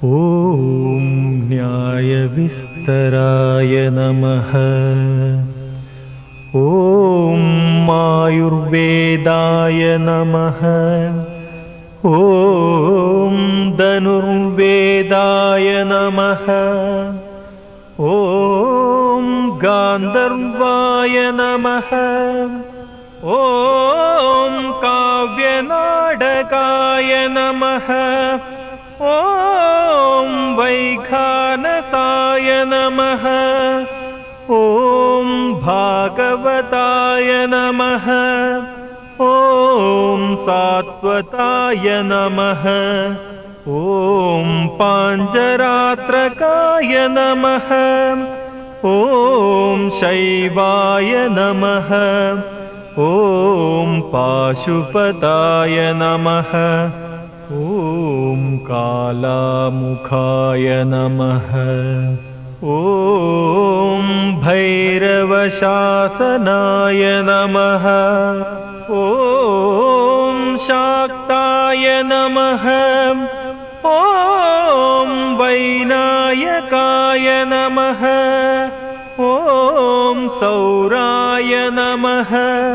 ॐ न्यायविस्तराय नमः। ॐ आयुर्वेदाय नमः। ॐ धनुर्वेदाय नमः। ॐ गान्धर्वाय नमः। ॐ काव्यनाटकाय नमः। ॐ वैखानसाय नमः। ॐ भागवताय नमः। ॐ सात्वताय नमः। ॐ पाञ्चरात्रकाय नमः। ॐ शैवाय नमः। ॐ पाशुपताय नमः। ॐ कालामुखाय नमः। ॐ भैरवशासनाय नमः। ॐ शाक्ताय नमः। ॐ वैनायकाय नमः। ॐ सौराय नमः।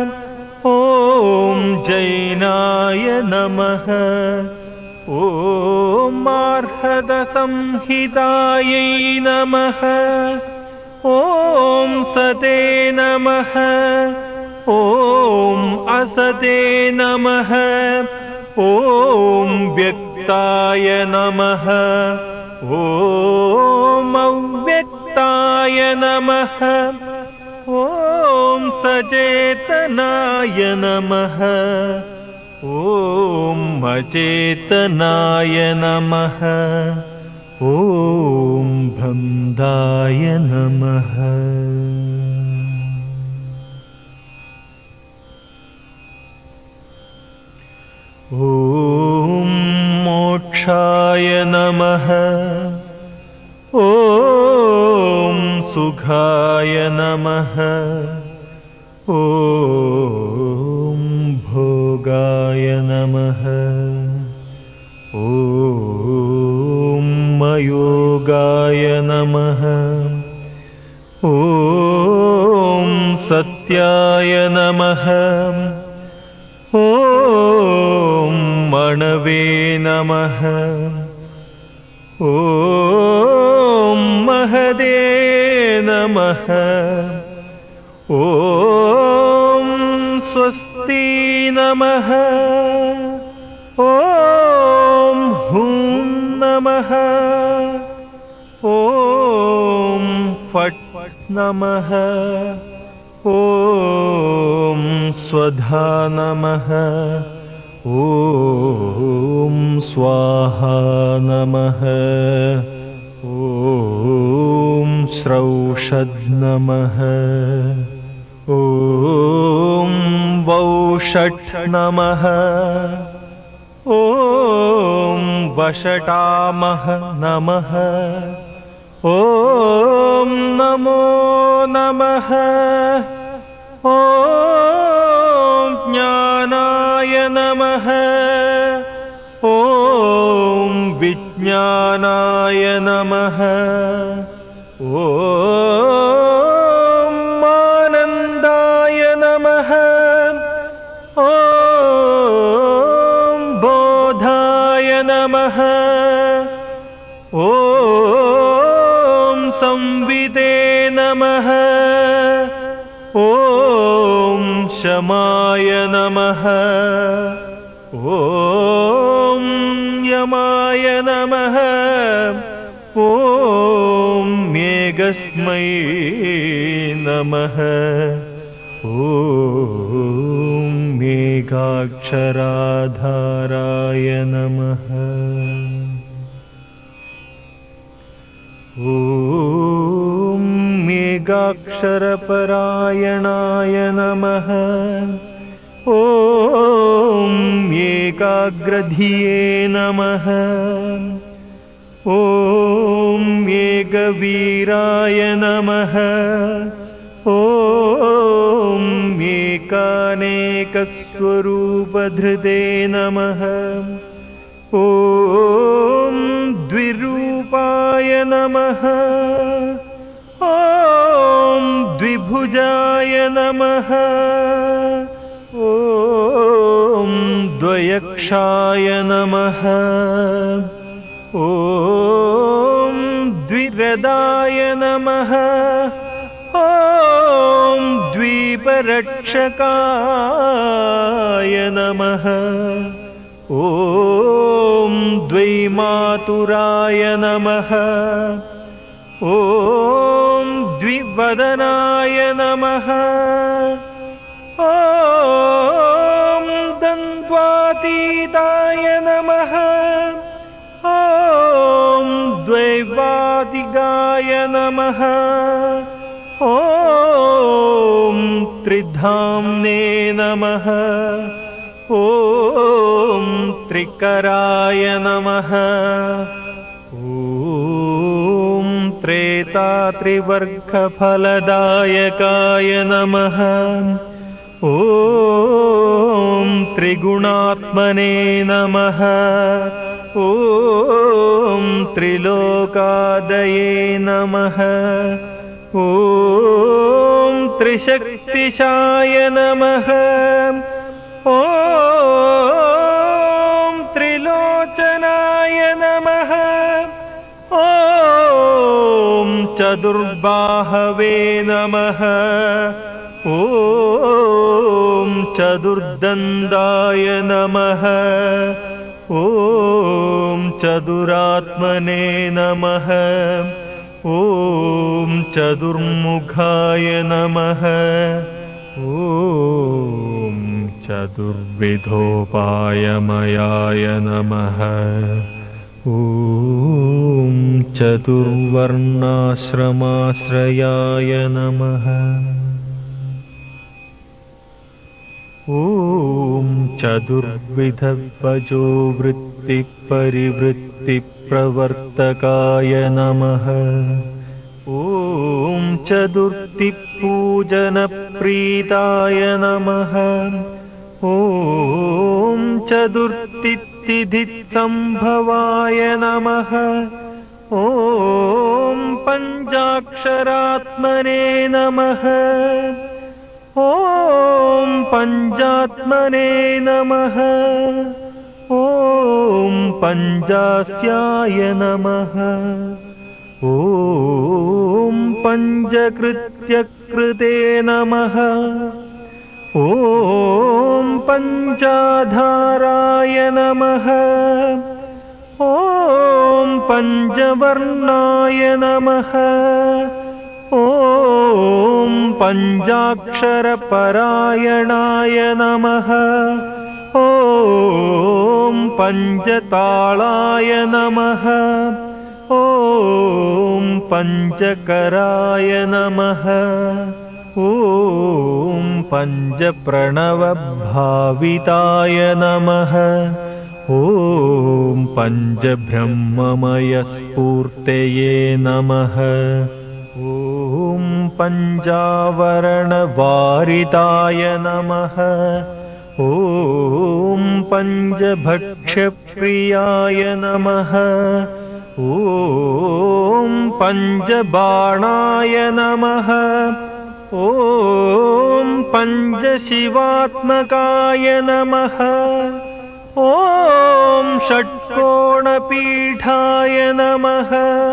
ॐ जैनाय नमः। ॐ मार्हदसंहितायै नमः। ॐ सते नमः। ॐ असते नमः। ॐ व्यक्ताय नमः। ॐ अव्यक्ताय नमः। ॐ सचेतनाय नमः। ॐ अचेतनाय नमः। ॐ भन्दाय नमः। ॐ मोक्षाय नमः। ॐ सुखाय नमः। ॐ भोगाय नमः। ॐ मयोगाय नमः। ॐ सत्याय नमः। ॐ मणवे नमः। ॐ महदे नमः। ॐ स्वस्ति नमः। ॐ हुं नमः। ॐ फट् नमः। ॐ स्वधा नमः। ॐ स्वाहा नमः। ॐ श्रौषध नमः। ॐ वौषट् नमः। ॐ वषटामः नमः। ॐ नमो नमः। ॐ ज्ञानाय नमः। ॐ विज्ञानाय नमः। ॐ आनन्दाय नमः। ॐ बोधाय नमः। ॐ संविदे नमः। ॐ शमाय नमः। ॐ यमाय नमः। ॐ मेघस्मै नमः। ॐ मेघाक्षराधाराय नमः। ॐ मेघाक्षरपरायणाय नमः। ॐ एकाग्रधिये नमः। ॐ एकवीराय नमः। ॐ एकानेकस्वरूपधृते नमः। ॐ द्विरूप षड्भुजाय नमः। ॐ द्विभुजाय नमः। ॐ द्वयक्षाय नमः। ॐ द्विरदाय नमः। ॐ द्वीपरक्षकाय नमः। ॐ द्वैमातुराय नमः। ॐ द्विवदनाय नमः। ॐ द्वन्द्वातीताय नमः। ॐ द्वैवादिगाय नमः। ॐ त्रिधाम्ने नमः। ॐ त्रिकराय नमः। ॐ त्रेतात्रिवर्गफलदायकाय नमः। ॐ त्रिगुणात्मने नमः। ॐ त्रिलोकादये नमः। ॐ त्रिशक्तिशाय नमः। ॐ त्रिलोचनाय नमः। ॐ चतुर्बाहवे नमः। ॐ चतुर्दन्दाय नमः। ॐ चतुरात्मने नमः। ॐ चतुर्मुखाय नमः। ॐ चतुर्विधोपायमयाय नमः। ॐ चतुर्वर्णाश्रमाश्रयाय नमः। ॐ चतुर्विधवजो वृत्तिपरिवृत्तिप्रवर्तकाय नमः। ॐ चतुर्थिपूजनप्रीताय नमः। ॐ चतुर्थितिथिसम्भवाय नमः। ॐ पञ्चाक्षरात्मने नमः। ॐ पञ्चात्मने नमः। ॐ पञ्चास्याय नमः। ॐ पञ्चकृत्यकृते नमः। ॐ पञ्चाधाराय नमः। ॐ पञ्चवर्णाय नमः। ॐ पञ्चाक्षरपरायणाय नमः। ॐ पञ्चतालाय नमः। ॐ पञ्चकराय नमः। ॐ पञ्चप्रणवभाविताय नमः। ॐ पञ्चब्रह्ममयस्फूर्तये नमः। ॐ पञ्चावरणवारिताय नमः। ॐ पञ्चभक्ष्यप्रियाय नमः। ॐ पञ्चबाणाय नमः। ॐ पञ्चशिवात्मकाय नमः। ॐ षट्कोणपीठाय नमः।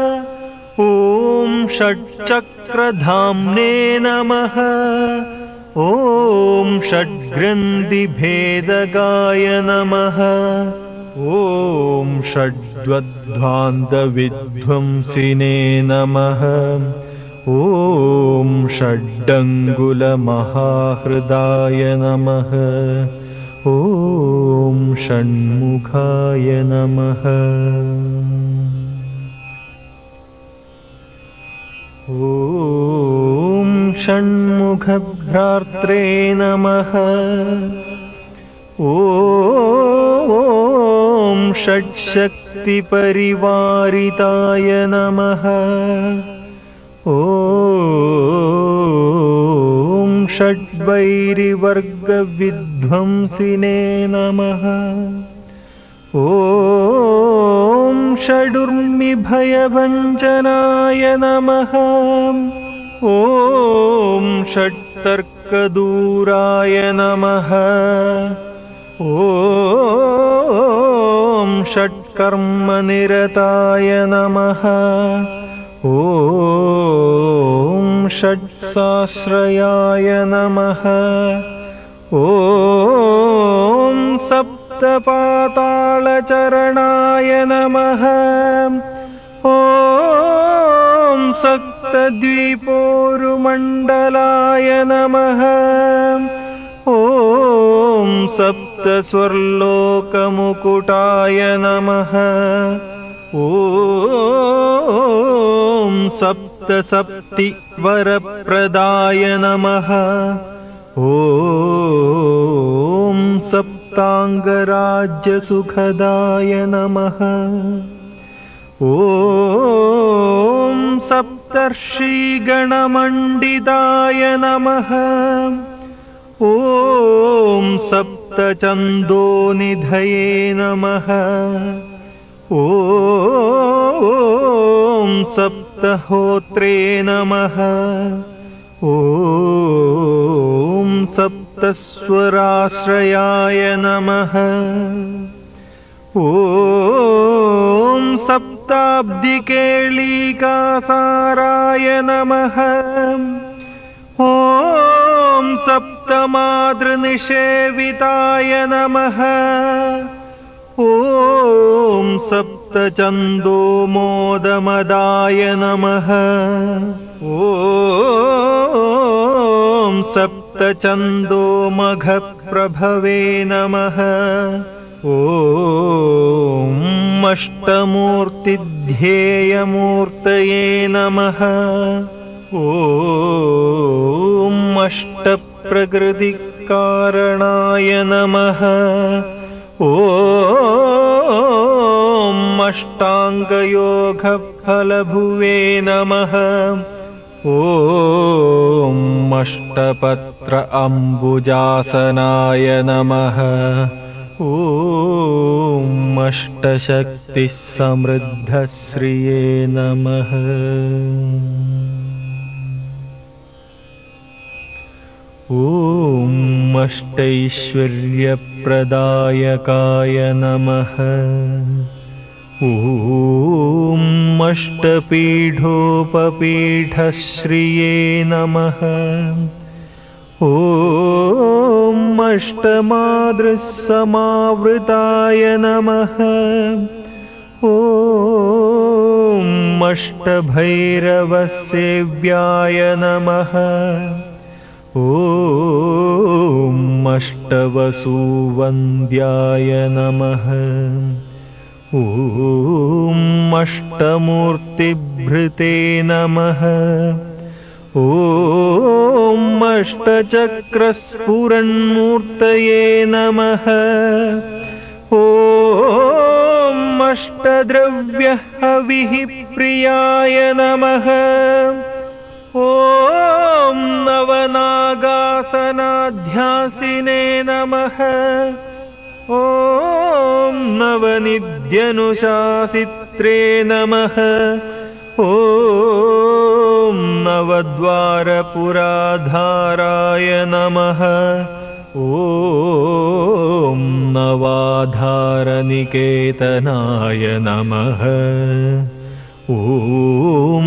ॐ षट्चक्रधाम्ने नमः। ॐ षड्ग्रन्थिभेदकाय नमः। ॐ षड्ध्वान्तविध्वंसिने नमः। ॐ षड्डङ्गुलमहाहृदाय नमः। ॐ षण्मुखाय नमः। ॐ षण्मुखभ्रात्रे नमः। ॐ षट्शक्तिपरिवारिताय नमः। ॐ षड्वैरिवर्गविध्वंसिने नमः। ॐ षडुर्मिभयभञ्जनाय नमः। ॐ षट्तर्कदूराय नमः। ॐ षट्कर्मनिरताय नमः। ॐ षट्साश्रयाय नमः। ॐ सप्तपातालचरणाय नमः। ॐ सप्तद्वीपोरुमण्डलाय नमः। ॐ सप्तस्वर्लोकमुकुटाय नमः। ॐ सप्तसप्तिवरप्रदाय नमः। ॐ सप्ताङ्गराज्यसुखदाय नमः। ॐ सप्तर्षिगणमण्डिताय नमः। ॐ सप्तचन्दोनिधये नमः। ॐ सप्तहोत्रे नमः। ॐ सप्तस्वराश्रयाय नमः। ॐ सप्ताब्दिकेळीकासाराय नमः। ॐ सप्तमातृनिषेविताय नमः। ॐ सप्तचन्दोमोदमदाय नमः। ॐ सप्तचन्दोमघप्रभवे नमः। ॐ अष्टमूर्तिध्येयमूर्तये नमः। ॐ अष्टप्रकृतिकारणाय नमः। ॐ अष्टाङ्गयोगफलभुवे नमः। ॐ अष्टपत्र अम्बुजासनाय नमः। ॐ अष्टशक्तिसमृद्धश्रिये नमः। ॐ अष्टैश्वर्यप्रदायकाय नमः। ॐ अष्टपीठोपपीठश्रिये नमः। ॐ अष्टमादृसमावृताय नमः। ॐ अष्टभैरवसेव्याय नमः। ॐ अष्टवसुवन्द्याय नमः। ॐ अष्टमूर्तिभृते नमः। ॐ अष्टचक्रस्फुरन्मूर्तये नमः। ॐ अष्टद्रव्यहविः प्रियाय नमः। ॐ नवनागासनाध्यासिने नमः। ॐ नवनिध्यनुशासित्रे नमः। ॐ नवद्वारपुराधाराय नमः। ॐ नवाधारनिकेतनाय नमः। ॐ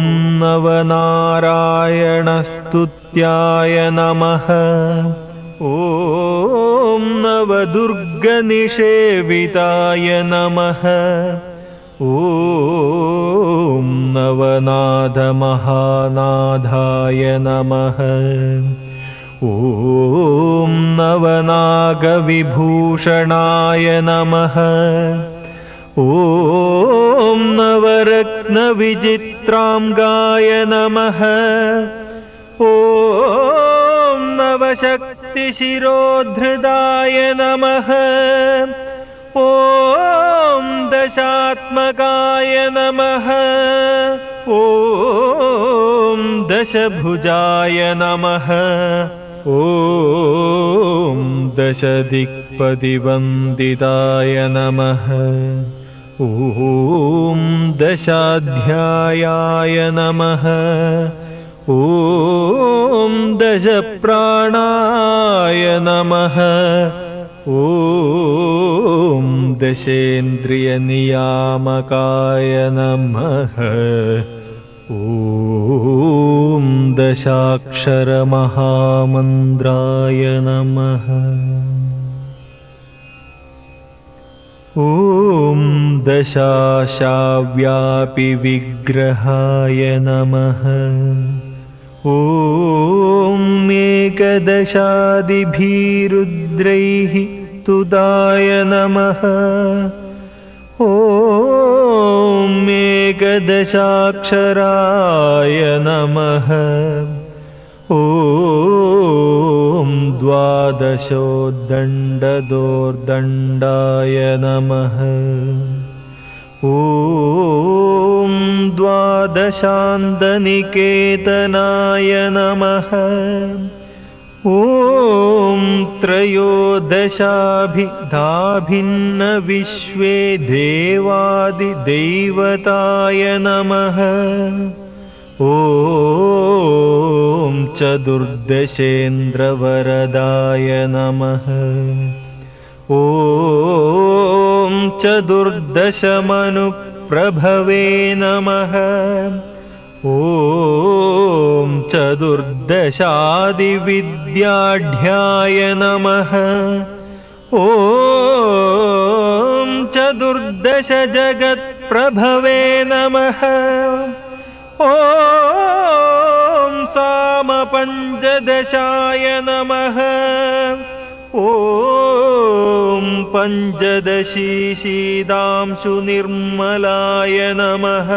नवनारायणस्तुत्याय नमः। ॐ नवदुर्गनिषेविताय नमः। ॐ नवनाथमहानाथाय नमः। ॐ नवनागविभूषणाय नमः। ॐ नवरत्नविचित्रांगाय नमः। ॐ नवशक्तिशिरोधृताय नमः। ॐ दशात्मकाय नमः। ॐ दशभुजाय नमः। ॐ दशदिक्पतिवन्दिताय नमः। ॐ दशाध्यायाय नमः। ॐ दशप्राणाय नमः। ॐ दशेन्द्रियनियामकाय नमः। ॐ दशाक्षरमहामन्त्राय नमः। ॐ दशाशाव्यापिविग्रहाय नमः। ॐ एकदशादिभिरुद्रैः स्तुताय नमः। ॐ एकदशाक्षराय नमः। ॐ द्वादशोद्दण्डदोर्दण्डाय नमः। ॐ द्वादशान्दनिकेतनाय नमः। ॐ त्रयोदशाभिधाभिन्नविश्वे देवादिदैवताय नमः। ॐ चतुर्दशेन्द्रवरदाय नमः। ॐ चतुर्दशमनुप्रभवे नमः। ॐ चतुर्दशादिविद्याढ्याय नमः। ॐ चतुर्दशजगत्प्रभवे नमः। ॐ सामपञ्चदशाय नमः। ॐ पञ्चदशीशीदांशुनिर्मलाय नमः।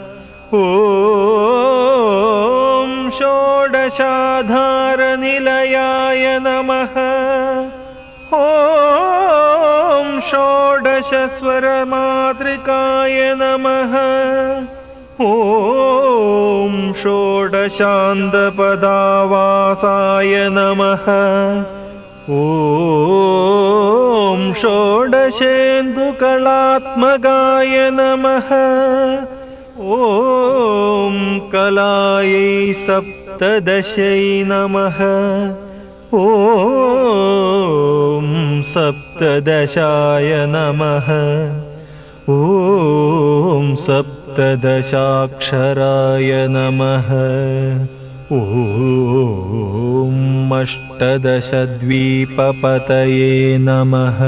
ॐ षोडशाधारनिलयाय नमः। ॐ षोडशस्वरमातृकाय नमः। ॐ षोडशान्तपदावासाय नमः। ॐ षोडशेन्दुकलात्मकाय नमः। ॐ कलायै सप्तदशै नमः। ॐ सप्तदशाय नमः। ॐ सप्तदशाक्षराय नमः। ॐ अष्टदशद्वीपपतये नमः।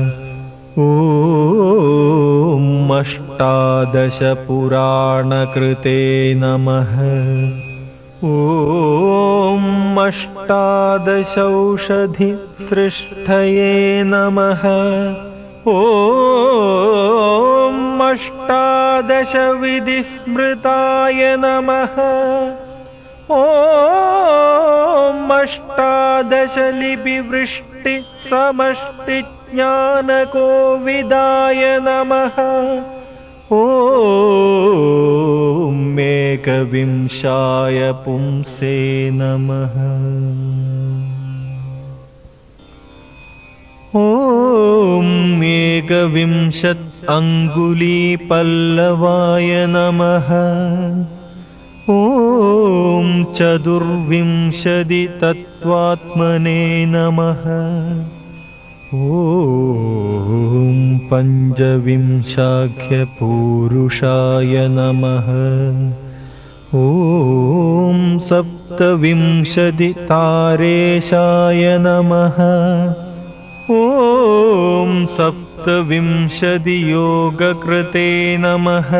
ॐ अष्टादशपुराणकृते नमः। ॐ अष्टादशौषधिसृष्टये नमः। ॐ अष्टादशविधिस्मृताय नमः। ॐ अष्टादशलिपिवृष्टिसमष्टिज्ञानकोविदाय नमः। ॐ एकविंशाय पुंसे नमः। ॐ एकविंशत् अङ्गुलीपल्लवाय नमः। ॐ चतुर्विंशतितत्त्वात्मने नमः। ॐ पञ्चविंशाख्यपूरुषाय नमः। ॐ सप्तविंशतितारेशाय नमः। ॐ सप्तविंशतियोगकृते नमः।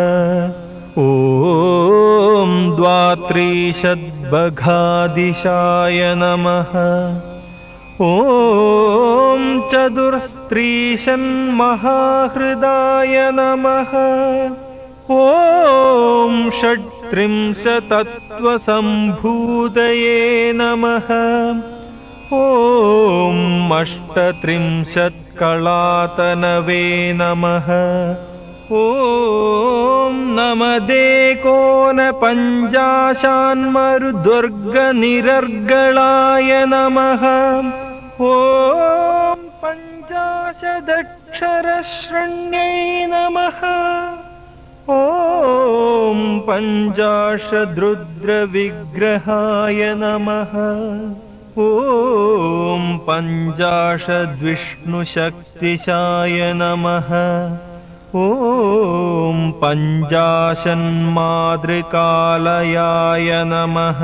ॐ द्वात्रिशद्बघादिशाय नमः। ॐ चतुस्त्रिशन्महाहृदाय नमः। ॐ षट्त्रिंशत्तत्त्वसम्भूतये नमः। ॐ अष्टत्रिंशत्कलातनवे नमः। ॐ नमदेकोनपञ्चाशान्मरुद्वर्गनिरर्गलाय नमः। ॐ पञ्चाशदक्ष पञ्चाक्षरशरण्यै नमः। ॐ पञ्चाशद्रुद्रविग्रहाय नमः। ॐ पञ्चाशद्विष्णुशक्तिशाय नमः। ॐ पञ्चाशन्मातृकालयाय नमः।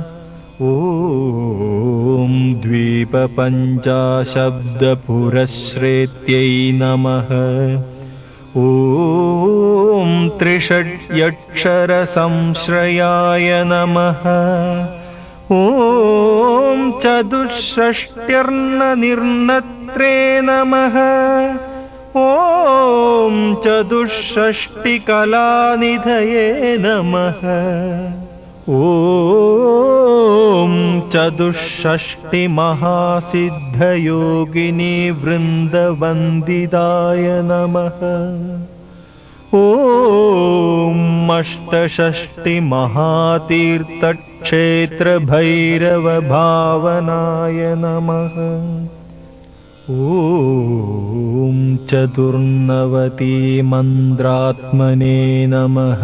ॐ द्वीपपञ्चाशब्दपुरश्रेत्यै नमः। ॐ त्रिषड्यक्षरसंश्रयाय नमः। ॐ चतुष्षष्ट्यर्णनिर्णत्रे नमः। ॐ चतुष्षष्टिकलानिधये नमः। ॐ चतुष्षष्टिमहासिद्धयोगिनी वृन्दवन्दिताय नमः। ॐ अष्टषष्टिमहातीर्थक्षेत्रभैरवभावनाय नमः। ॐ चतुर्नवतिमन्द्रात्मने नमः।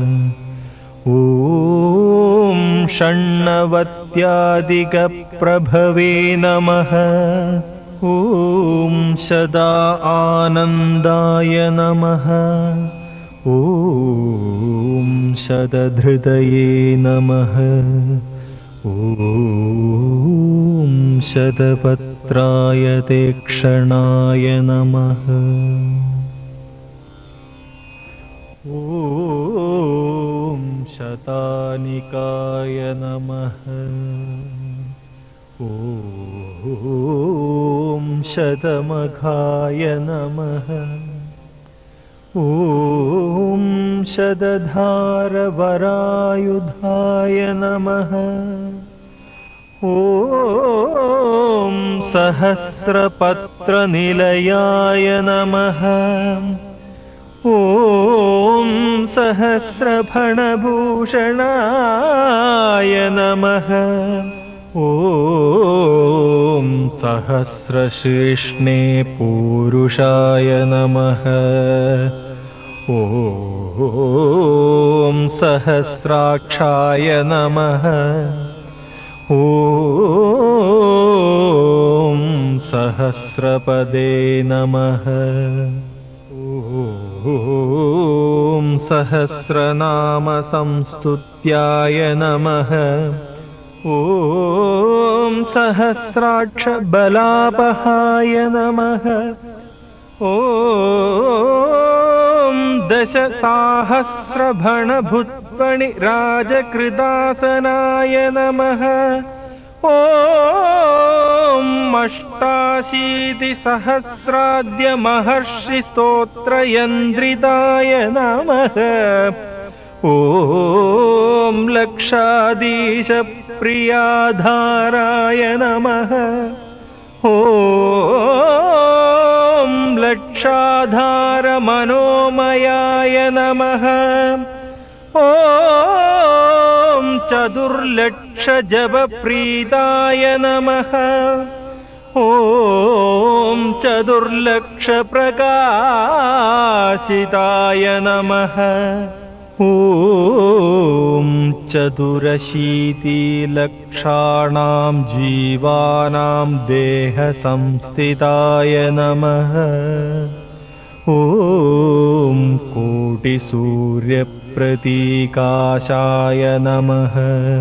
ॐ षण्णवत्याधिकप्रभवे नमः। ॐ सदा आनन्दाय नमः। ॐ शतधृतये नमः। ॐ शतपत्राय तीक्ष्णाय नमः। ॐ शतानिकाय नमः। ॐ शतमखाय नमः। ॐ शतधारवरायुधाय नमः। ॐ सहस्रपत्रनिलयाय नमः। ॐ सहस्रफणभूषणाय नमः। ॐ सहस्रशीर्ष्णे पूरुषाय नमः। ॐ सहस्राक्षाय नमः। ॐ सहस्रपदे नमः। ॐ सहस्रनामसंस्तुत्याय नमः। ॐ सहस्राक्षबलापहाय नमः। ॐ दशसाहस्रभणभुत्पणिराजकृदासनाय नमः। ॐ अष्टाशीतिसहस्राद्यमहर्षिस्तोत्रयन्द्रिताय नमः। ॐ लक्षाधीशप्रियाधाराय नमः। ॐ लक्षाधारमनोमयाय नमः। ॐ चतुर्लक्षजपप्रीताय नमः। ॐ चतुर्लक्षप्रकाशिताय नमः। ॐ चतुरशीतिलक्षाणां जीवानां देहसंस्थिताय नमः। ॐ कोटिसूर्यप्रतीकाशाय नमः।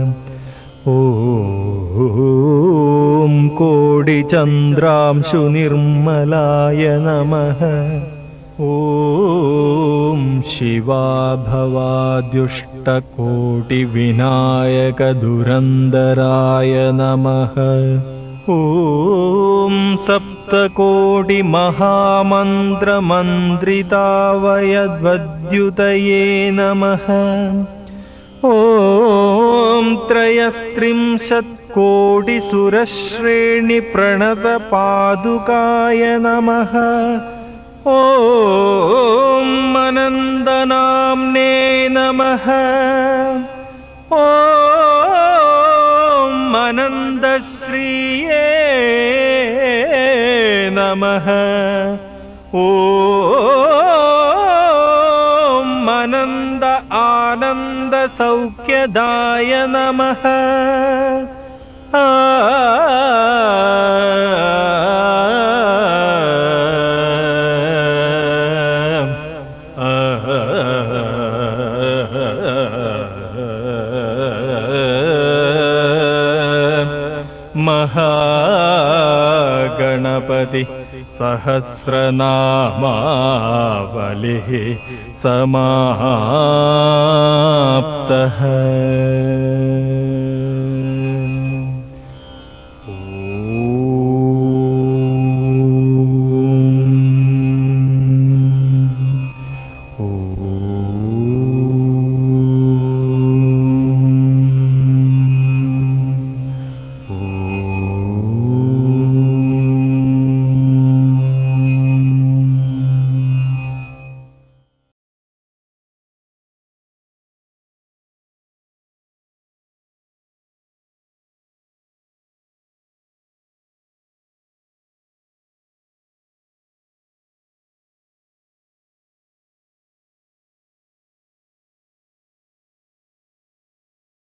ॐ कोटिचन्द्रांशुनिर्मलाय नमः। ॐ शिवाभवाद्युष्टकोटिविनायकधुरन्धराय नमः। ॐ सप्तकोटिमहामन्त्रमन्त्रितावयद्वद्युतये नमः। ॐ त्रयस्त्रिंशत्कोटिसुरश्रेणिप्रणतपादुकाय नमः। ॐ अनन्दनाम्ने नमः। ॐ अनन्दश्रिये नमः। ಓಂ ಅನಂದ ಆನಂದ ಸೌಖ್ಯದಾಯ ನಮಃ. ಮಹಾಗಣಪತಿ ಸಹಸ್ರನಾಮಾವಲಿಃ ಸಮಾಪ್ತಃ.